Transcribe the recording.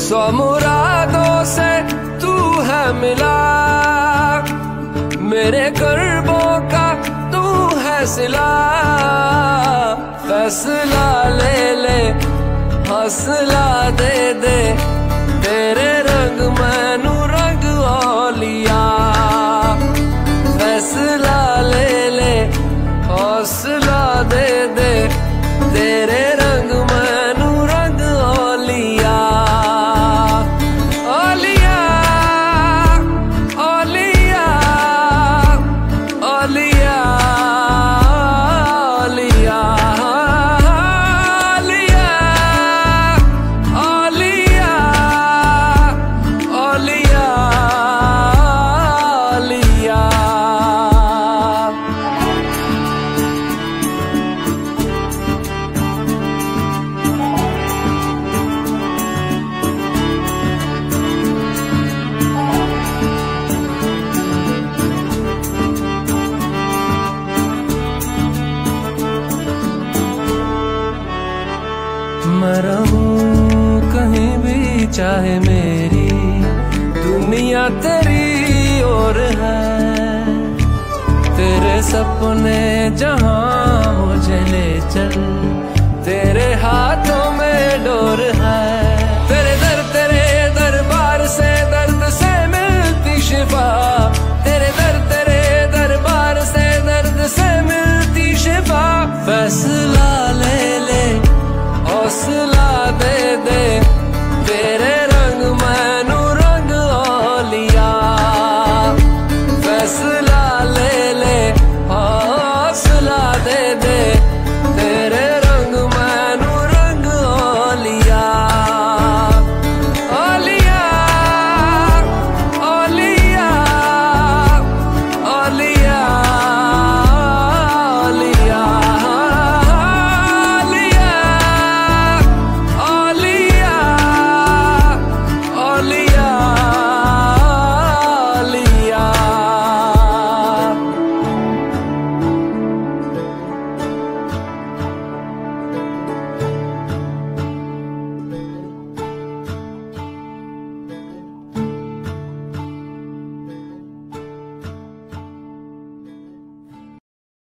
सौ मुरादों से तू है मिला, मेरे कर्बों का तू है सिला। फैसला ले ले हौसला दे दे, तेरे रंग मैनू रंग औलिया। फैसला ले ले हौसला दे दे, तेरे रंग मैनू रंग औलिया। औलिया औलिया औलिया मैं रहूं कहीं भी चाहे मेरी दुनिया तेरी ओर है। तेरे सपने जहां मुझे ले चल, तेरे हाथों में डोर है।